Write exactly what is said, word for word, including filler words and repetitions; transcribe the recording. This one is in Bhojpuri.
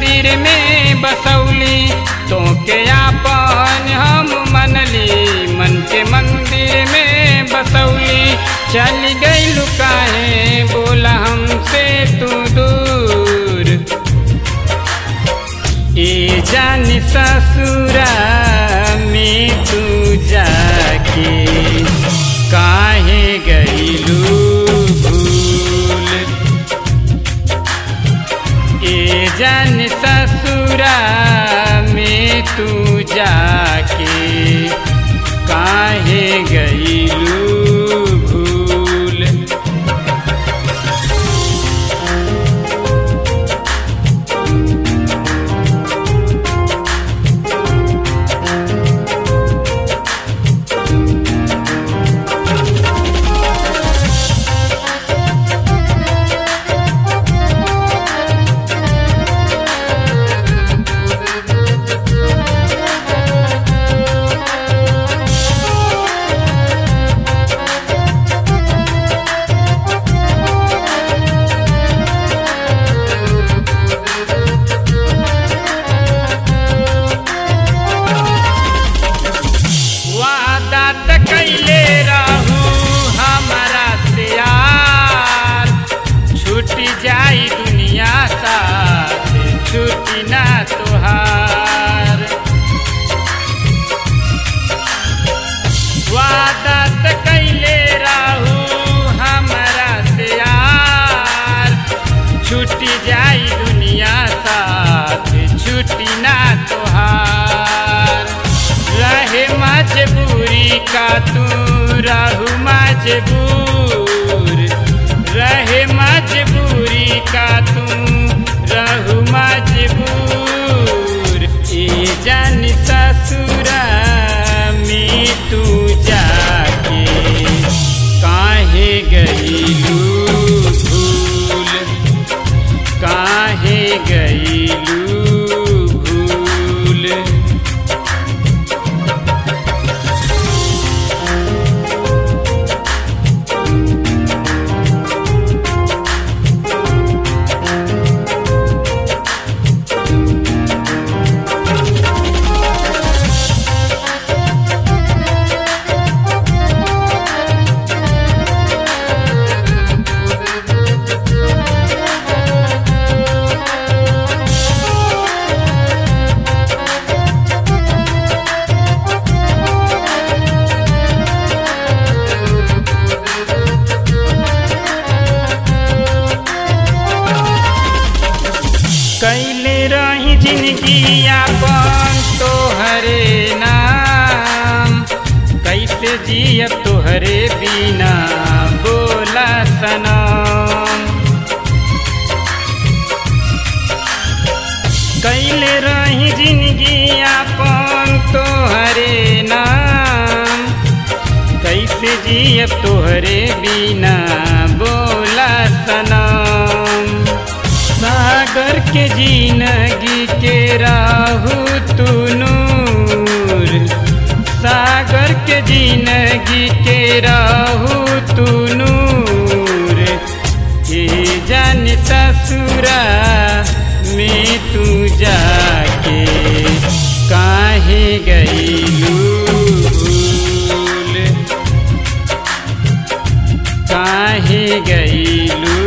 मंदिर में बसौली, तोके आपन हम मनली, मन के मंदिर में बसौली। चल गई लुकाए बोला हमसे तू दूर, ए जानी ससुरा में तू जाके काहे गईलू भूल, ए जानी ससुरा में तू जाके काहे गईलू भूल। कैले रहू हमारा से यार, छूटी जाई दुनिया साथ छूटी ना तोहार। वादा त कैले रहू हमारा से यार, छूटी जाई दुनिया साथ छूटी ना तोहार। रहे मजबूरी का तू रहू मजबूर, रहे मजबूरी का तू रहू मजबूर, ए जानी ससुरा में तू जाके काहे गईलू भूल, काहे गईलू भूल। कैले रही जिंदगी आपन तोहरे नाम, कैसे जिया तोहरे बिना बोला सनम। कैले रही जिंदगी आपन तोहरे नाम, कैसे जिया तोहरे बिना बोला सनम। सागर के जिंदगी के राहु तू नूर, सागर के जिंदगी के राहु तू नूर, ए जानी ससुरा में तू जाके काहे गईलू भूल, काहे गईलू